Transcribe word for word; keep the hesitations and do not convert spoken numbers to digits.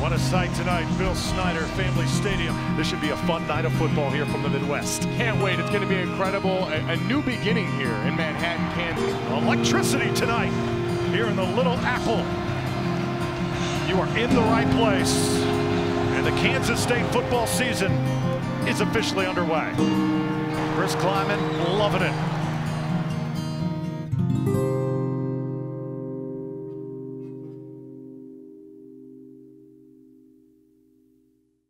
What a sight tonight, Bill Snyder Family Stadium. This should be a fun night of football here from the Midwest. Can't wait. It's going to be incredible. A, a new beginning here in Manhattan, Kansas. Electricity tonight here in the Little Apple. You are in the right place. And the Kansas State football season is officially underway. Chris Kleiman loving it.